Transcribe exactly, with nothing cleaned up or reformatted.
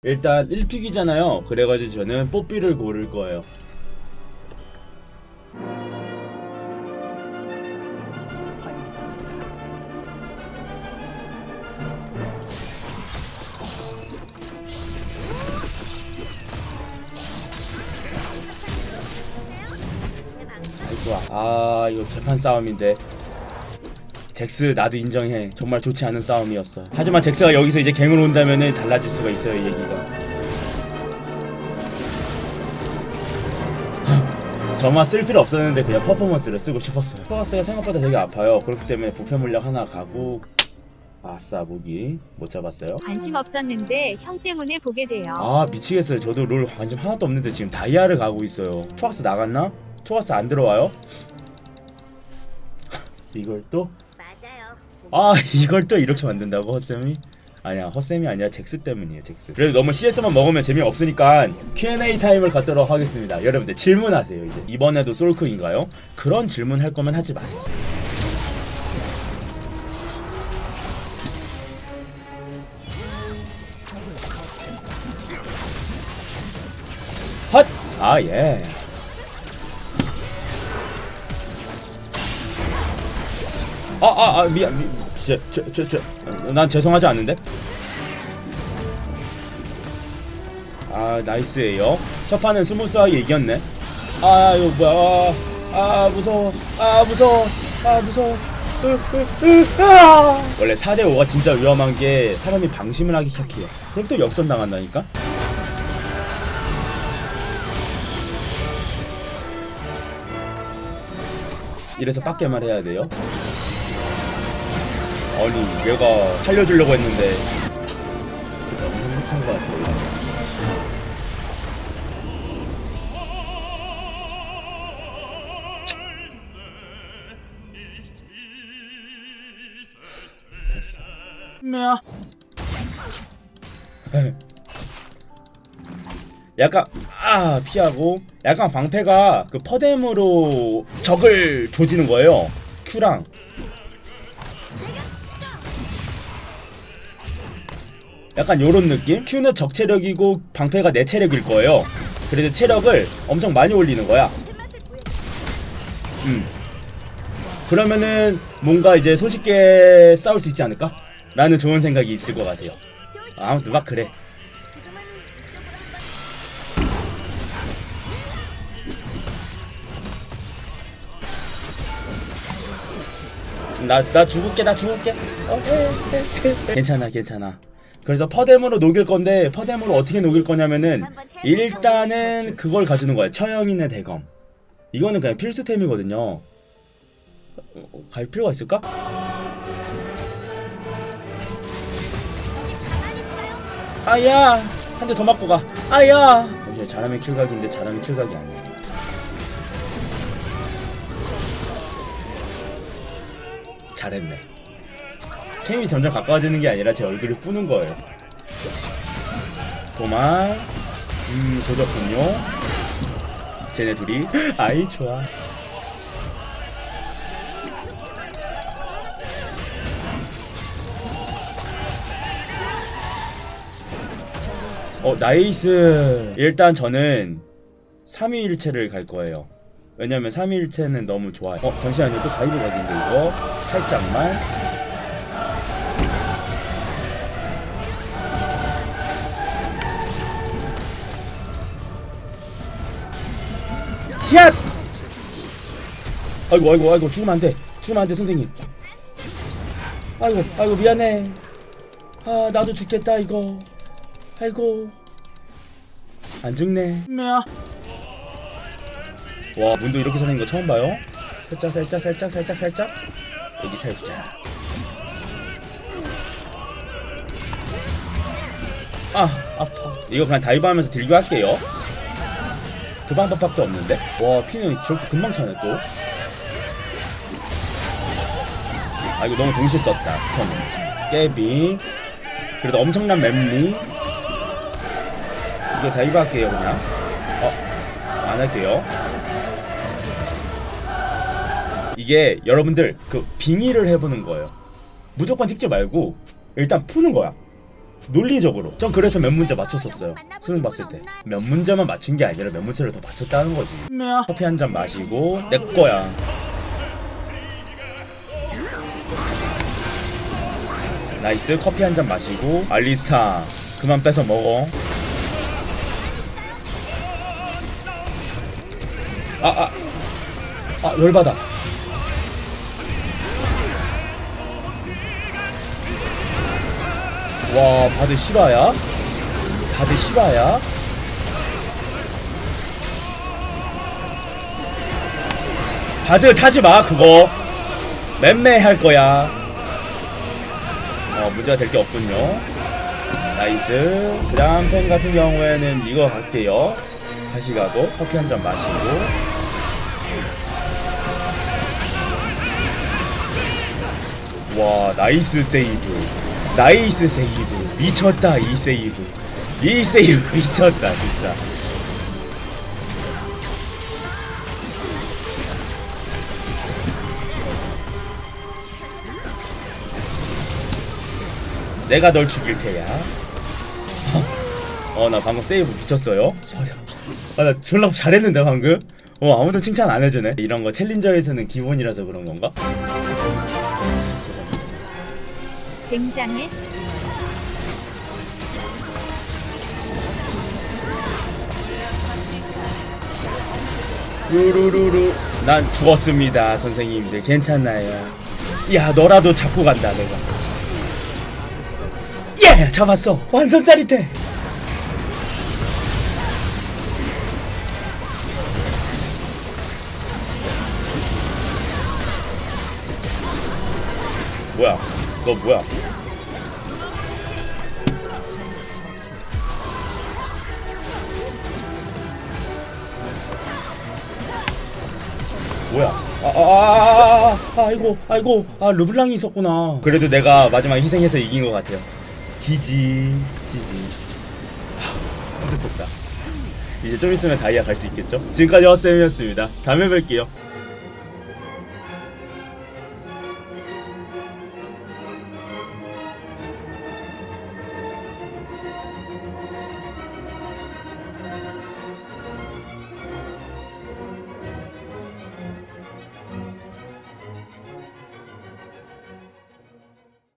일단 일 픽이잖아요. 그래가지고 저는 뽀삐를 고를 거예요. 아이고, 아 이거 개판 싸움인데. 잭스 나도 인정해. 정말 좋지 않은 싸움이었어. 하지만 잭스가 여기서 이제 갱을 온다면은 달라질 수가 있어요, 이 얘기가. 저만 쓸 필요 없었는데 그냥 퍼포먼스를 쓰고 싶었어요. 토가스가 생각보다 되게 아파요. 그렇기 때문에 부패 물약 하나 가고. 아싸, 무기 못 잡았어요. 관심 없었는데 형 때문에 보게 돼요. 아 미치겠어요. 저도 롤 관심 하나도 없는데 지금 다이아를 가고 있어요. 토가스 나갔나? 토가스 안 들어와요? 이걸 또? 아 이걸 또 이렇게 만든다고 헛쌤이? 아니야, 헛쌤이 아니라 잭스 때문이에요. 잭스. 그래도 너무 씨에스만 먹으면 재미없으니까 큐 앤 에이 타임을 갖도록 하겠습니다. 여러분들 질문하세요. 이제 이번에도 솔크인가요? 그런 질문 할 거면 하지 마세요. 헛! 아 예. 아, 아, 아, 미안, 미, 진짜, 저, 저, 저, 난 죄송하지 않는데? 아, 나이스에요. 첫 판은 스무스하게 이겼네. 아, 이거 뭐야. 아, 아 무서워. 아, 무서워. 아, 무서워. 으, 으, 으, 아! 원래 사 대 오가 진짜 위험한 게 사람이 방심을 하기 시작해요. 그럼 또 역전 당한다니까? 이래서 빡게만 해야 돼요. 아니 얘가 살려주려고 했는데 너무 행복한 것 같아요. 됐어. 뭐야? 약간 아 피하고 약간 방패가 그 퍼뎀으로 적을 조지는 거예요. Q랑 약간 요런 느낌? Q는 적 체력이고 방패가 내 체력일 거예요. 그래서 체력을 엄청 많이 올리는 거야. 음. 그러면은 뭔가 이제 손쉽게 싸울 수 있지 않을까? 라는 좋은 생각이 있을 것 같아요. 아무튼 막 그래. 나, 나 죽을게, 나 죽을게. 어, 해, 해, 해. 괜찮아, 괜찮아. 그래서 퍼뎀으로 녹일 건데, 퍼뎀으로 어떻게 녹일 거냐면은, 일단은 그걸 가지는 거야. 처형인의 대검. 이거는 그냥 필수템이거든요. 어, 갈 필요가 있을까? 아야! 한 대 더 맞고 가. 아야! 잠시만, 잘하면 킬각인데, 잘하면 킬각이 아니야. 잘했네. 캠이 점점 가까워지는 게 아니라 제 얼굴을 뿌는 거예요. 도망. 음, 조졌군요. 쟤네 둘이. 아이, 좋아. 어, 나이스. 일단 저는 삼위일체를 갈 거예요. 왜냐면 삼위일체는 너무 좋아요. 어 잠시만요. 또 다이브 각인데 이거 살짝만. 야! 아이고 아이고 아이고 죽으면 안돼. 죽으면 안돼 선생님. 아이고 아이고 미안해. 아 나도 죽겠다 이거. 아이고 안 죽네. 뭐야? 와 문도 이렇게 사는 거 처음 봐요. 살짝 살짝 살짝 살짝 살짝 여기 살짝. 아 아파. 이거 그냥 다이브 하면서 딜교 할게요. 그 방법밖에 없는데. 와 피는 저렇게 금방 차네 또. 아 이거 너무 동시에 썼다. 스턴 깨비. 그래도 엄청난 맵리. 이거 다이브 할게요 그냥. 어 안 할게요. 이게 여러분들 그 빙의를 해보는 거예요. 무조건 찍지 말고 일단 푸는 거야. 논리적으로. 전 그래서 몇 문제 맞췄었어요. 수능 봤을 때. 몇 문제만 맞춘 게 아니라 몇 문제를 더 맞췄다는 거지. 커피 한 잔 마시고 내 거야. 나이스. 커피 한 잔 마시고 알리스타 그만 뺏어 먹어. 아아 아, 아, 열받아. 와, 다들 실화야? 다들 실화야? 다들 타지마 그거 맴매할 거야. 어, 문제가 될 게 없군요. 나이스. 그 다음 펜 같은 경우에는 이거 갈게요. 다시 가고 커피 한 잔 마시고. 와, 나이스 세이브. 나이스 세이브. 미쳤다 이 세이브. 이 세이브 미쳤다 진짜. 내가 널 죽일 테야. 어, 나 방금 세이브 미쳤어요. 아, 나 졸라 잘했는데 방금. 어, 아무도 칭찬 안 해주네. 이런 거 챌린저에서는 기본이라서 그런 건가? 굉장해. 루루루루. 난 죽었습니다 선생님들. 괜찮나요? 야, 너라도 잡고 간다 내가. 예! 잡았어. 완전 짜릿해. 뭐야? 너 뭐야? 뭐야? 아, 아, 아, 아, 아, 아이고, 아이고, 아, 르블랑이 있었구나. 그래도 내가 마지막에 희생해서 이긴 것 같아요. 지지, 지지. 하, 뿌듯했다. 이제 좀 있으면 다이아 갈 수 있겠죠? 지금까지 허쌤이었습니다. 다음에 뵐게요.